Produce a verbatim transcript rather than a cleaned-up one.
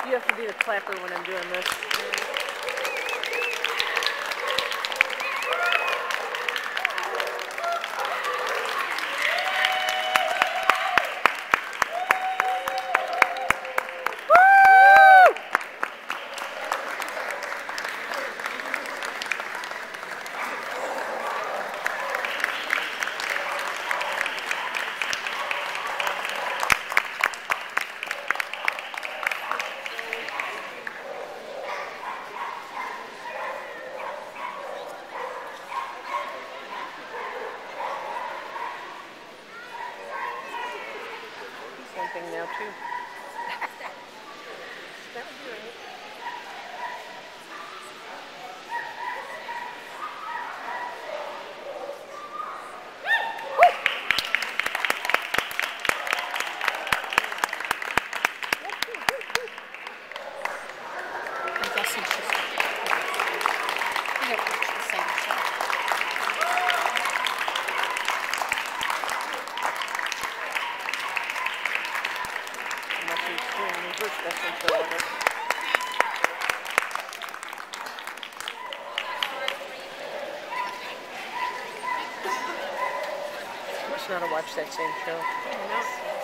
You have to be the clapper when I'm doing this. Thing now too. That would be right. I'm guessing she's I don't watch the same show. I must not have watched that same show. I don't know.